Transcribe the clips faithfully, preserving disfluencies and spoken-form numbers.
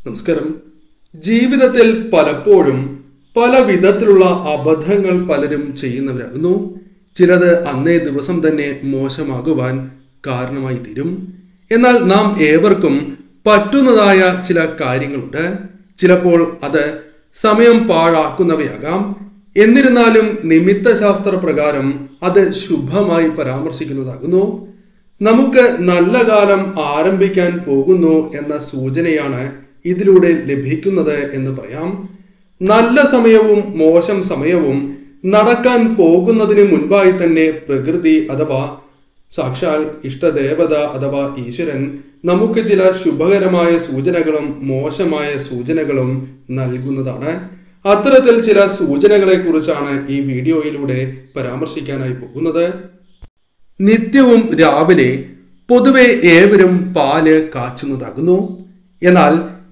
നമസ്കാരം. ജീവിതത്തിൽ പലപ്പോഴും പല വിധത്തിലുള്ള അബദ്ധങ്ങൾ പലരും ചെയ്യുന്നവരാകുന്നു. ചിലത് അന്നേ ദിവസം തന്നെ മോശമാകുവാൻ കാരണമായി തീരും. എന്നാൽ നാം ഏവർക്കും പറ്റുന്നതായ ചില കാര്യങ്ങളുണ്ട്. ചിലപ്പോൾ അത് സമയം പാഴാക്കുന്നവയാകാം. എന്നിരുന്നാലും നിമിത്തശാസ്ത്ര പ്രകാരം അത് ശുഭമായി പരാമർശിക്കുന്നതാകുന്നു. നമുക്ക് നല്ല കാലം ആരംഭിക്കാൻ പോകുന്നു എന്ന സൂചനയാണ് ഇതിലൂടെ ലഭിക്കുന്നത് എന്ന് പറയാം. നല്ല സമയവും മോശം സമയവും നടക്കാൻ പോകുന്നതിന് മുൻപായി തന്നെ പ്രകൃതി അഥവാ സാക്ഷാൽ ഇഷ്ടദേവത അഥവാ ഈശ്വരൻ നമുക്ക് ചില ശുഭകരമായ സൂചനകളും മോശമായ സൂചനകളും നൽകുന്നതാണ്. അത്തരത്തിൽ ചില സൂചനകളെ കുറിച്ചാണ് ഈ വീഡിയോയിലൂടെ പരാമർശിക്കാനായി പോകുന്നത്. നിത്യവും രാവിലെ പൊതുവെ ഏവരും പാല് കാച്ചുന്നതാകുന്നു. എന്നാൽ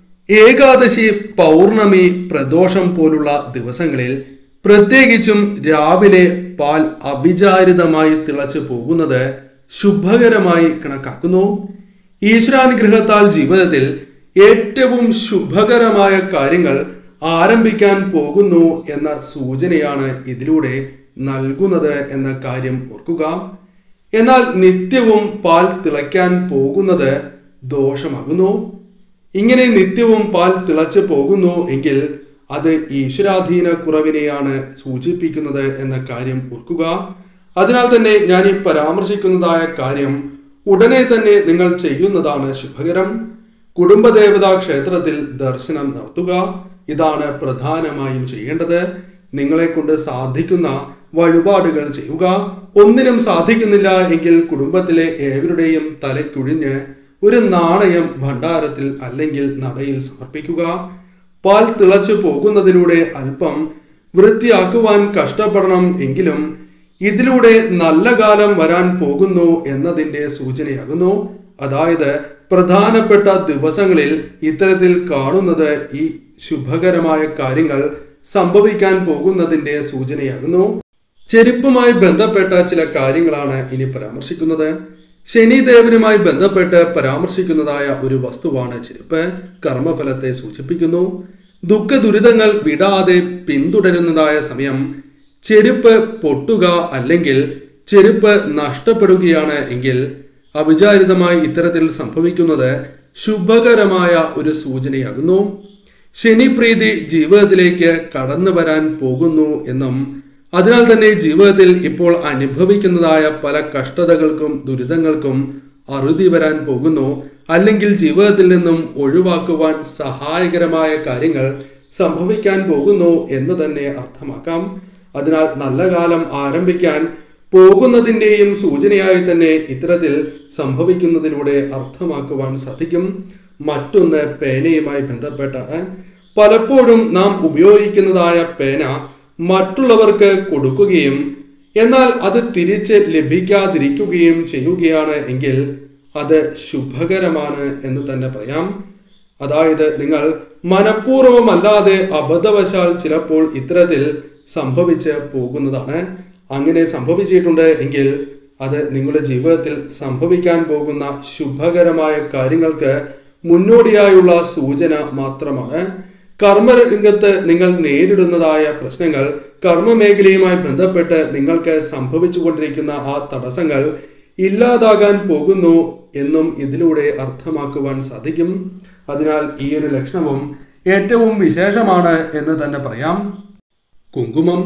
ഏകാദശി, പൗർണമി, പ്രദോഷം പോലുള്ള ദിവസങ്ങളിൽ പ്രത്യേകിച്ചും രാവിലെ പാൽ അവിചാരിതമായി തിളച്ചു പോകുന്നത് ശുഭകരമായി കണക്കാക്കുന്നു. ഈശ്വരാനുഗ്രഹത്താൽ ജീവിതത്തിൽ ഏറ്റവും ശുഭകരമായ കാര്യങ്ങൾ ആരംഭിക്കാൻ പോകുന്നു എന്ന സൂചനയാണ് ഇതിലൂടെ നൽകുന്നത് എന്ന കാര്യം ഓർക്കുക. എന്നാൽ നിത്യവും പാൽ തിളയ്ക്കാൻ പോകുന്നത് ദോഷമാകുന്നു. ഇങ്ങനെ നിത്യവും പാൽ തിളച്ചു പോകുന്നു എങ്കിൽ അത് ഈശ്വരാധീന കുറവിനെയാണ് സൂചിപ്പിക്കുന്നത് എന്ന കാര്യം ഓർക്കുക. അതിനാൽ തന്നെ ഞാൻ ഈ പരാമർശിക്കുന്നതായ കാര്യം ഉടനെ തന്നെ നിങ്ങൾ ചെയ്യുന്നതാണ് ശുഭകരം. കുടുംബദേവതാ ക്ഷേത്രത്തിൽ ദർശനം നടത്തുക. ഇതാണ് പ്രധാനമായും ചെയ്യേണ്ടത്. നിങ്ങളെ കൊണ്ട് സാധിക്കുന്ന വഴിപാടുകൾ ചെയ്യുക. ഒന്നിനും സാധിക്കുന്നില്ല എങ്കിൽ കുടുംബത്തിലെ ഏവരുടെയും തലയ്ക്കുഴിഞ്ഞ് ഒരു നാണയം ഭണ്ഡാരത്തിൽ അല്ലെങ്കിൽ നടയിൽ സമർപ്പിക്കുക. പാൽ തിളച്ചു പോകുന്നതിലൂടെ അല്പം വൃത്തിയാക്കുവാൻ കഷ്ടപ്പെടണം എങ്കിലും ഇതിലൂടെ നല്ല കാലം വരാൻ പോകുന്നു എന്നതിൻ്റെ സൂചനയാകുന്നു. അതായത് പ്രധാനപ്പെട്ട ദിവസങ്ങളിൽ ഇത്തരത്തിൽ കാണുന്നത് ഈ ശുഭകരമായ കാര്യങ്ങൾ സംഭവിക്കാൻ പോകുന്നതിൻ്റെ സൂചനയാകുന്നു. ചെരുപ്പുമായി ബന്ധപ്പെട്ട ചില കാര്യങ്ങളാണ് ഇനി പരാമർശിക്കുന്നത്. ശനിദേവനുമായി ബന്ധപ്പെട്ട് പരാമർശിക്കുന്നതായ ഒരു വസ്തുവാണ് ചെരുപ്പ്. കർമ്മഫലത്തെ സൂചിപ്പിക്കുന്നു. ദുഃഖ ദുരിതങ്ങൾ വിടാതെ പിന്തുടരുന്നതായ സമയം ചെരുപ്പ് പൊട്ടുക അല്ലെങ്കിൽ ചെരുപ്പ് നഷ്ടപ്പെടുകയാണ് എങ്കിൽ അവിചാരിതമായി ഇത്തരത്തിൽ സംഭവിക്കുന്നത് ശുഭകരമായ ഒരു സൂചനയാകുന്നു. ശനിപ്രീതി ജീവിതത്തിലേക്ക് കടന്നു വരാൻ പോകുന്നു എന്നും അതിനാൽ തന്നെ ജീവിതത്തിൽ ഇപ്പോൾ അനുഭവിക്കുന്നതായ പല കഷ്ടതകൾക്കും ദുരിതങ്ങൾക്കും അറുതി വരാൻ പോകുന്നു, അല്ലെങ്കിൽ ജീവിതത്തിൽ നിന്നും ഒഴിവാക്കുവാൻ സഹായകരമായ കാര്യങ്ങൾ സംഭവിക്കാൻ പോകുന്നു എന്ന് തന്നെ അർത്ഥമാക്കാം. അതിനാൽ നല്ല കാലം ആരംഭിക്കാൻ പോകുന്നതിൻ്റെയും സൂചനയായി തന്നെ ഇത്തരത്തിൽ സംഭവിക്കുന്നതിലൂടെ അർത്ഥമാക്കുവാൻ സാധിക്കും. മറ്റൊന്ന് പേനയുമായി ബന്ധപ്പെട്ടാണ്. പലപ്പോഴും നാം ഉപയോഗിക്കുന്നതായ പേന മറ്റുള്ളവർക്ക് കൊടുക്കുകയും എന്നാൽ അത് തിരിച്ച് ലഭിക്കാതിരിക്കുകയും ചെയ്യുകയാണ് എങ്കിൽ അത് ശുഭകരമാണ് എന്ന് തന്നെ പറയാം. അതായത് നിങ്ങൾ മനഃപൂർവ്വമല്ലാതെ അബദ്ധവശാൽ ചിലപ്പോൾ ഇത്തരത്തിൽ സംഭവിച്ച് പോകുന്നതാണ്. അങ്ങനെ സംഭവിച്ചിട്ടുണ്ട് എങ്കിൽ അത് നിങ്ങളുടെ ജീവിതത്തിൽ സംഭവിക്കാൻ പോകുന്ന ശുഭകരമായ കാര്യങ്ങൾക്ക് മുന്നോടിയായുള്ള സൂചന മാത്രമാണ്. കർമ്മരംഗത്ത് നിങ്ങൾ നേരിടുന്നതായ പ്രശ്നങ്ങൾ, കർമ്മമേഖലയുമായി ബന്ധപ്പെട്ട് നിങ്ങൾക്ക് സംഭവിച്ചു കൊണ്ടിരിക്കുന്ന ആ തടസ്സങ്ങൾ ഇല്ലാതാകാൻ പോകുന്നു എന്നും ഇതിലൂടെ അർത്ഥമാക്കുവാൻ സാധിക്കും. അതിനാൽ ഈ ഒരു ലക്ഷണവും ഏറ്റവും വിശേഷമാണ് എന്ന് തന്നെ പറയാം. കുങ്കുമം.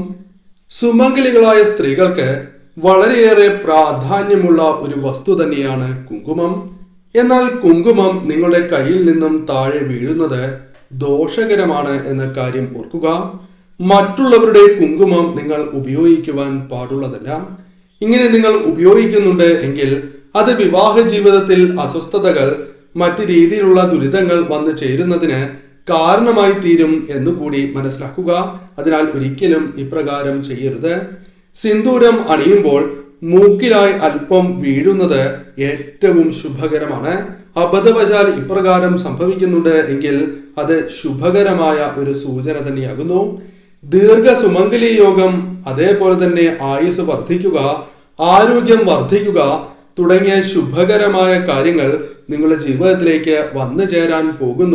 സുമംഗലികളായ സ്ത്രീകൾക്ക് വളരെയേറെ പ്രാധാന്യമുള്ള ഒരു വസ്തു തന്നെയാണ് കുങ്കുമം. എന്നാൽ കുങ്കുമം നിങ്ങളുടെ കയ്യിൽ നിന്നും താഴെ വീഴുന്നത് ദോഷകരമാണ് എന്ന കാര്യം ഓർക്കുക. മറ്റുള്ളവരുടെ കുങ്കുമം നിങ്ങൾ ഉപയോഗിക്കുവാൻ പാടുള്ളതല്ല. ഇങ്ങനെ നിങ്ങൾ ഉപയോഗിക്കുന്നുണ്ട് എങ്കിൽ അത് വിവാഹ ജീവിതത്തിൽ അസ്വസ്ഥതകൾ, മറ്റു രീതിയിലുള്ള ദുരിതങ്ങൾ വന്നു ചേരുന്നതിന് കാരണമായി തീരും എന്നുകൂടി മനസ്സിലാക്കുക. അതിനാൽ ഒരിക്കലും ഇപ്രകാരം ചെയ്യരുത്. സിന്ദൂരം അണിയുമ്പോൾ മൂക്കിലായി അല്പം വീഴുന്നത് ഏറ്റവും ശുഭകരമാണ്. അബദ്ധവശാൽ ഇപ്രകാരം സംഭവിക്കുന്നുണ്ട് എങ്കിൽ അത് ശുഭകരമായ ഒരു സൂചന തന്നെയാകുന്നു. ദീർഘ സുമംഗലി യോഗം, അതേപോലെ തന്നെ ആയുസ് വർദ്ധിക്കുക, ആരോഗ്യം വർദ്ധിക്കുക തുടങ്ങിയ ശുഭകരമായ കാര്യങ്ങൾ നിങ്ങളുടെ ജീവിതത്തിലേക്ക് വന്നു ചേരാൻ പോകുന്നു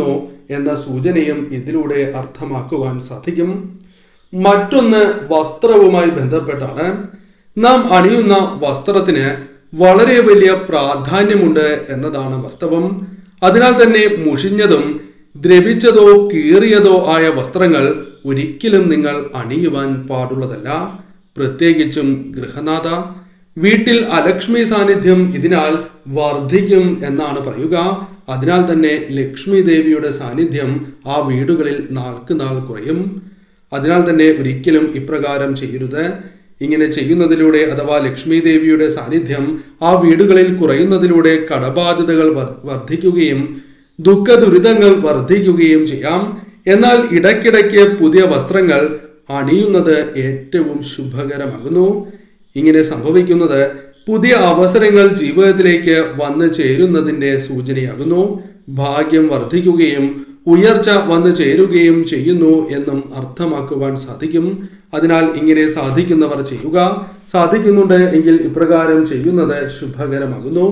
എന്ന സൂചനയും ഇതിലൂടെ അർത്ഥമാക്കുവാൻ സാധിക്കും. മറ്റൊന്ന് വസ്ത്രവുമായി ബന്ധപ്പെട്ടാണ്. നാം അണിയുന്ന വസ്ത്രത്തിന് വളരെ വലിയ പ്രാധാന്യമുണ്ട് എന്നതാണ് വാസ്തവം. അതിനാൽ തന്നെ മുഷിഞ്ഞതും ദ്രവിച്ചതോ കീറിയതോ ആയ വസ്ത്രങ്ങൾ ഒരിക്കലും നിങ്ങൾ അണിയുവാൻ പാടുള്ളതല്ല. പ്രത്യേകിച്ചും ഗൃഹനാഥ, വീട്ടിൽ അലക്ഷ്മി സാന്നിധ്യം ഇതിനാൽ വർദ്ധിക്കും എന്നാണ് പറയുക. അതിനാൽ തന്നെ ലക്ഷ്മി ദേവിയുടെ സാന്നിധ്യം ആ വീടുകളിൽ നാൾക്ക് നാൾ കുറയും. അതിനാൽ തന്നെ ഒരിക്കലും ഇപ്രകാരം ചെയ്യരുത്. ഇങ്ങനെ ചെയ്യുന്നതിലൂടെ അഥവാ ലക്ഷ്മി ദേവിയുടെ സാന്നിധ്യം ആ വീടുകളിൽ കുറയുന്നതിലൂടെ കടബാധ്യതകൾ വർദ്ധിക്കുകയും ദുഃഖ ദുരിതങ്ങൾ വർദ്ധിക്കുകയും ചെയ്യാം. എന്നാൽ ഇടയ്ക്കിടയ്ക്ക് പുതിയ വസ്ത്രങ്ങൾ അണിയുന്നത് ഏറ്റവും ശുഭകരമാകുന്നു. ഇങ്ങനെ സംഭവിക്കുന്നത് പുതിയ അവസരങ്ങൾ ജീവിതത്തിലേക്ക് വന്നു ചേരുന്നതിൻ്റെ സൂചനയാകുന്നു. ഭാഗ്യം വർദ്ധിക്കുകയും ഉയർച്ച വന്നു ചേരുകയും ചെയ്യുന്നു എന്നും അർത്ഥമാക്കുവാൻ സാധിക്കും. അതിനാൽ ഇങ്ങനെ സാധിക്കുന്നവർ ചെയ്യുക. സാധിക്കുന്നുണ്ട് എങ്കിൽ ഇപ്രകാരം ചെയ്യുന്നത് ശുഭകരമാകുന്നു.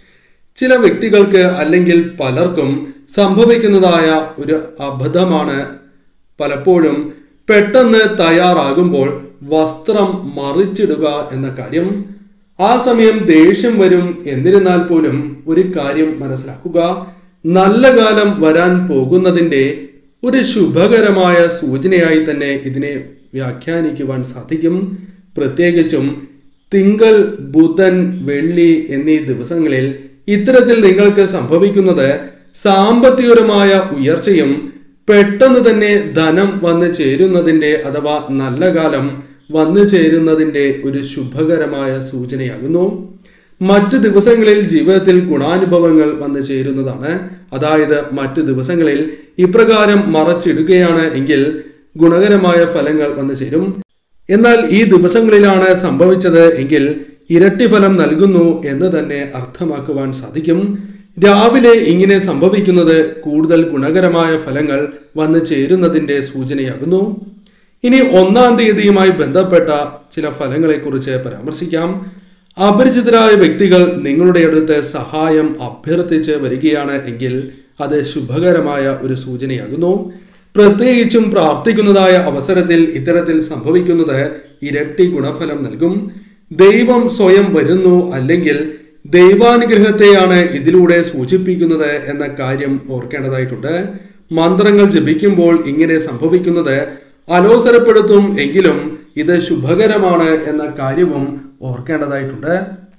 ചില വ്യക്തികൾക്ക് അല്ലെങ്കിൽ പലർക്കും സംഭവിക്കുന്നതായ ഒരു അബദ്ധമാണ് പലപ്പോഴും പെട്ടെന്ന് തയ്യാറാകുമ്പോൾ വസ്ത്രം മറിച്ചിടുക എന്ന കാര്യം. ആ സമയം ദേഷ്യം വരും. എന്നിരുന്നാൽ പോലും ഒരു കാര്യം മനസ്സിലാക്കുക, നല്ല കാലം വരാൻ പോകുന്നതിൻ്റെ ഒരു ശുഭകരമായ സൂചനയായി തന്നെ ഇതിനെ വ്യാഖ്യാനിക്കുവാൻ സാധിക്കും. പ്രത്യേകിച്ചും തിങ്കൾ, ബുധൻ, വെള്ളി എന്നീ ദിവസങ്ങളിൽ ഇത്തരത്തിൽ നിങ്ങൾക്ക് സംഭവിക്കുന്നത് സാമ്പത്തികപരമായ ഉയർച്ചയും പെട്ടെന്ന് തന്നെ ധനം വന്നു ചേരുന്നതിൻ്റെ അഥവാ നല്ല കാലം വന്നു ചേരുന്നതിൻ്റെ ഒരു ശുഭകരമായ സൂചനയാകുന്നു. മറ്റു ദിവസങ്ങളിൽ ജീവിതത്തിൽ ഗുണാനുഭവങ്ങൾ വന്നു ചേരുന്നതാണ്. അതായത് മറ്റു ദിവസങ്ങളിൽ ഇപ്രകാരം മറച്ചിടുകയാണ് എങ്കിൽ ഗുണകരമായ ഫലങ്ങൾ വന്നു ചേരും. എന്നാൽ ഈ ദിവസങ്ങളിലാണ് സംഭവിച്ചത് എങ്കിൽ ഇരട്ടി ഫലം നൽകുന്നു എന്ന് തന്നെ അർത്ഥമാക്കുവാൻ സാധിക്കും. രാവിലെ ഇങ്ങനെ സംഭവിക്കുന്നത് കൂടുതൽ ഗുണകരമായ ഫലങ്ങൾ വന്നു ചേരുന്നതിൻ്റെ സൂചനയാകുന്നു. ഇനി ഒന്നാം തീയതിയുമായി ബന്ധപ്പെട്ട ചില ഫലങ്ങളെക്കുറിച്ച് പരാമർശിക്കാം. അപരിചിതരായ വ്യക്തികൾ നിങ്ങളുടെ അടുത്ത് സഹായം അഭ്യർത്ഥിച്ച് വരികയാണ് എങ്കിൽ അത് ശുഭകരമായ ഒരു സൂചനയാകുന്നു. പ്രത്യേകിച്ചും പ്രാർത്ഥിക്കുന്നതായ അവസരത്തിൽ ഇത്തരത്തിൽ സംഭവിക്കുന്നത് ഇരട്ടി ഗുണഫലം നൽകും. ദൈവം സ്വയം വരുന്നു അല്ലെങ്കിൽ ദൈവാനുഗ്രഹത്തെയാണ് ഇതിലൂടെ സൂചിപ്പിക്കുന്നത് എന്ന കാര്യം ഓർക്കേണ്ടതായിട്ടുണ്ട്. മന്ത്രങ്ങൾ ജപിക്കുമ്പോൾ ഇങ്ങനെ സംഭവിക്കുന്നത് അലോസരപ്പെടുത്തും എങ്കിലും ഇത് ശുഭകരമാണ് എന്ന കാര്യവും ഓർക്കേണ്ടതായിട്ടുണ്ട്.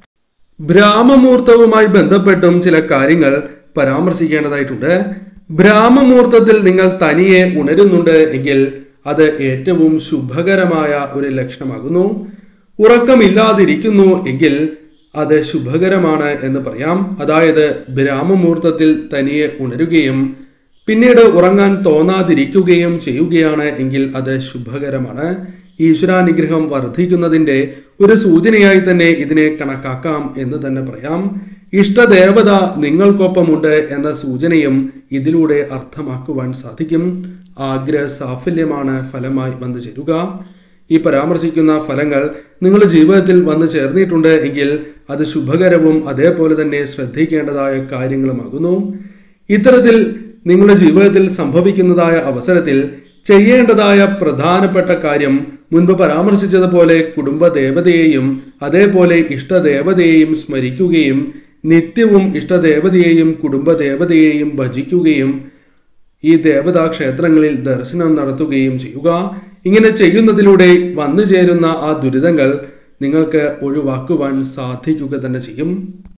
ബ്രാഹ്മമുഹൂർത്തവുമായി ബന്ധപ്പെട്ടും ചില കാര്യങ്ങൾ പരാമർശിക്കേണ്ടതായിട്ടുണ്ട്. ബ്രാഹ്മമുഹൂർത്തത്തിൽ നിങ്ങൾ തനിയെ ഉണരുന്നുണ്ട് എങ്കിൽ അത് ഏറ്റവും ശുഭകരമായ ഒരു ലക്ഷണമാകുന്നു. ഉറക്കമില്ലാതിരിക്കുന്നു എങ്കിൽ അത് ശുഭകരമാണ് എന്ന് പറയാം. അതായത് ബ്രാഹ്മമുഹൂർത്തത്തിൽ തനിയെ ഉണരുകയും പിന്നീട് ഉറങ്ങാൻ തോന്നാതിരിക്കുകയും ചെയ്യുകയാണ് എങ്കിൽ അത് ശുഭകരമാണ്. ഈശ്വരാനുഗ്രഹം വർദ്ധിക്കുന്നതിൻ്റെ ഒരു സൂചനയായി തന്നെ ഇതിനെ കണക്കാക്കാം എന്ന് തന്നെ പറയാം. ഇഷ്ടദേവത നിങ്ങൾക്കൊപ്പമുണ്ട് എന്ന സൂചനയും ഇതിലൂടെ അർത്ഥമാക്കുവാൻ സാധിക്കും. ആഗ്രഹ സാഫല്യമാണ് ഫലമായി വന്നു ചേരുക. ഈ പരാമർശിക്കുന്ന ഫലങ്ങൾ നിങ്ങളുടെ ജീവിതത്തിൽ വന്നു ചേർന്നിട്ടുണ്ട് എങ്കിൽ അത് ശുഭകരവും അതേപോലെ തന്നെ ശ്രദ്ധിക്കേണ്ടതായ കാര്യങ്ങളുമാകുന്നു. ഇത്തരത്തിൽ നിങ്ങളുടെ ജീവിതത്തിൽ സംഭവിക്കുന്നതായ അവസരത്തിൽ ചെയ്യേണ്ടതായ പ്രധാനപ്പെട്ട കാര്യം മുൻപ് പരാമർശിച്ചതുപോലെ കുടുംബദേവതയെയും അതേപോലെ ഇഷ്ടദേവതയെയും സ്മരിക്കുകയും നിത്യവും ഇഷ്ടദേവതയെയും കുടുംബദേവതയെയും ഭജിക്കുകയും ഈ ദേവതാ ക്ഷേത്രങ്ങളിൽ ദർശനം നടത്തുകയും ചെയ്യുക. ഇങ്ങനെ ചെയ്യുന്നതിലൂടെ വന്നു ചേരുന്ന ആ ദുരിതങ്ങൾ നിങ്ങൾക്ക് ഒഴിവാക്കുവാൻ സാധിക്കുക തന്നെ ചെയ്യും.